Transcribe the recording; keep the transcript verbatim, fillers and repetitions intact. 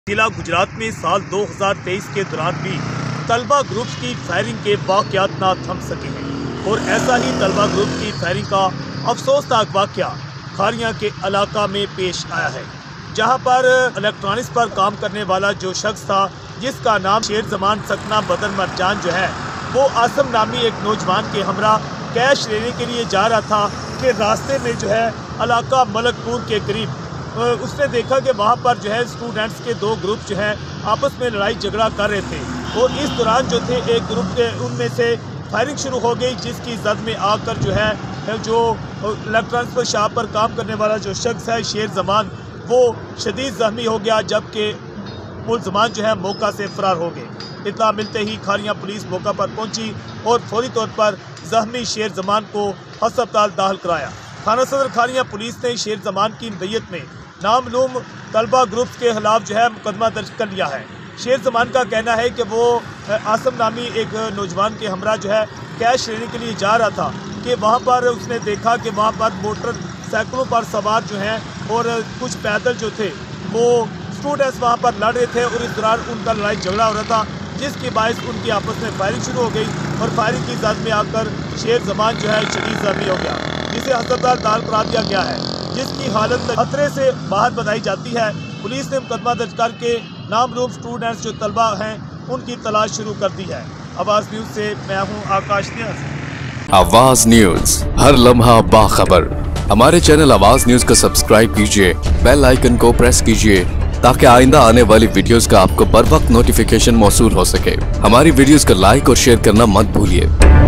जिला गुजरात में साल दो हज़ार तेईस के दौरान भी तलबा ग्रुप्स की फायरिंग के वाक़यात ना थम सके हैं और ऐसा ही तलबा ग्रुप की फायरिंग का अफसोसनाक वाक़या खारियां के इलाका में पेश आया है, जहां पर इलेक्ट्रॉनिक्स पर काम करने वाला जो शख्स था जिसका नाम शेर जमान सकना बदर मरजान जो है वो आसम नामी एक नौजवान के हमरा कैश लेने के लिए जा रहा था कि रास्ते में जो है इलाका मलकपुर के करीब उसने देखा कि वहाँ पर जो है स्टूडेंट्स के दो ग्रुप जो है आपस में लड़ाई झगड़ा कर रहे थे और इस दौरान जो थे एक ग्रुप के उनमें से फायरिंग शुरू हो गई, जिसकी जद में आकर जो है जो इलेक्ट्रॉनिक्स पर शॉप पर काम करने वाला जो शख्स है शेर जमान वो शदीद जख्मी हो गया, जबकि मुलजमान जो है मौका से फरार हो गए। इत्तला मिलते ही खारियां पुलिस मौका पर पहुंची और फौरी तौर पर जख्मी शेर जमान को अस्पताल दाखिल कराया। थाना सदर खारियां पुलिस ने शेर जमान की नैयत में नामलूम तलबा ग्रुप्स के खिलाफ जो है मुकदमा दर्ज कर लिया है। शेर जमान का कहना है कि वो आसम नामी एक नौजवान के हमरा जो है कैश लेने के लिए जा रहा था कि वहाँ पर उसने देखा कि वहाँ पर मोटर साइकिलों पर सवार जो हैं और कुछ पैदल जो थे वो स्टूडेंट्स वहाँ पर लड़ रहे थे और इस दौरान उनका लड़ाई झगड़ा हो रहा था, जिसकी बायस उनकी आपस में फायरिंग शुरू हो गई और फायरिंग की जद में आकर शेर जमान जो है शदीद जख्मी हो गया, जिसे अस्पताल दाखिल करा दिया गया है, जिसकी हालत खतरे से बाहर बताई जाती है। पुलिस ने मुकदमा दर्ज करके नामलूम स्टूडेंट्स जो तलबा हैं उनकी तलाश शुरू कर दी है। आवाज़ न्यूज़ से मैं हूँ आकाश न्याज़। आवाज़ न्यूज़, हर लम्हा बाखबर। हमारे चैनल आवाज़ न्यूज़ को सब्सक्राइब कीजिए, बेल आइकन को प्रेस कीजिए ताकि आइंदा आने वाली वीडियोस का आपको बर वक्त नोटिफिकेशन मौसूल हो सके। हमारी वीडियोस को लाइक और शेयर करना मत भूलिए।